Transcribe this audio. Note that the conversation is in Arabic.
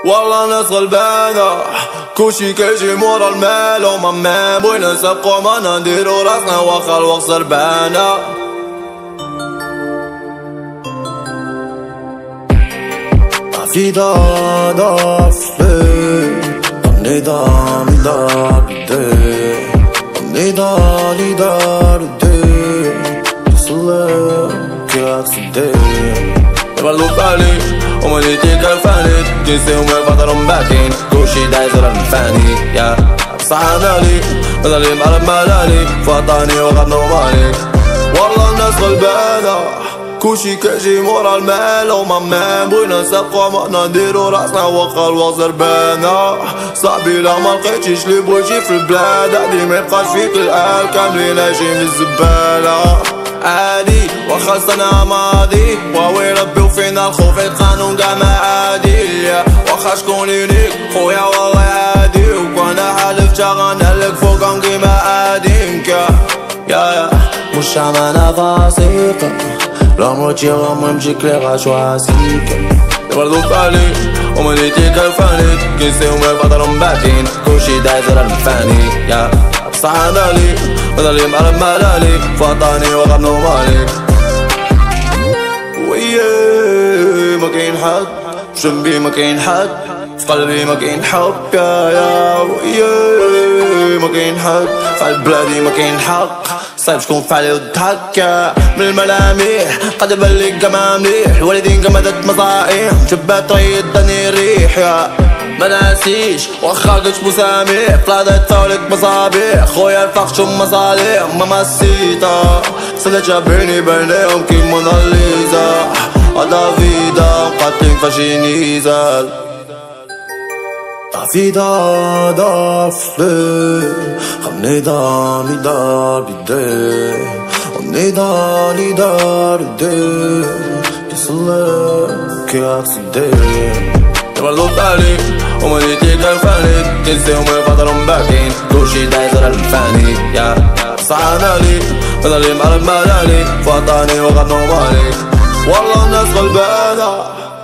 والله ناس غلبانة كلشي كيجي مورا المال وما بغينا نسبقو ما نديرو راسنا واخا الوقت سربانة. Affidata fle Amnida midabide Amnida lidaride Tisle kiakside يبردو بالي ومنيتي كالفاني جنسي ومفضل باكين كلشي دايزر الفاني يا صحانالي مدالي معرب مالاني فاطاني وغاب نوماني. والله الناس غلبانة كلشي كيجي مورا المال وما بغينا نسبقو ما نديرو راسنا واخا الوقت زربانة. صاحبي لا ملقيتيش لي بغيتي في البلاد عادي ميبقاش فيك العال كاملين عايشين في الزبالة. عادي واخا سنة ماضي واوي ربي وفينا الخوف القانون قا ما عادي واخا شكون ليك خويا والله عادي وكوانا حالفتا غنهلك فوقهم كيما عادينكا يا مش عمانا فاسقة الأمر تيغا مهمجيك لي غاشواسيكا يبردو بالي ومنيتي كالفاني كنسي ومفضل باكين كلشي دايزر الفاني يا صحانالي مدالي معرب مالالي فاطاني وغاب نوماني. وياي ما كاين حد بجنبي ما كاين حد في قلبي ما كاين حب يا وياي ما كاين حد في قلب بلادي ما كاين حق صعيب شكون فعلي وضحك من الملامح قد بلك كما مليح الوالدين قمدت مصائح جبات ريدني الريح يا ما ناسيش واخا قلت مسامح فلادت فاولك مصابيح خويا الفخ شم مصالح ماماسيتا سلجة بيني بينهم كي موناليزا هدا فيدا مقاتلين فاشي نزال. Affidata fle Amnida midabide Amnida lidaride Tisle kiakside يبردو بالي ومنيتي كالفاني كنسي ومفضل باكين كلشي دايزر الفاني يا صحانالي مدالي معرب مالاني فاطاني وغاب نوماني. والله الناس غلبانة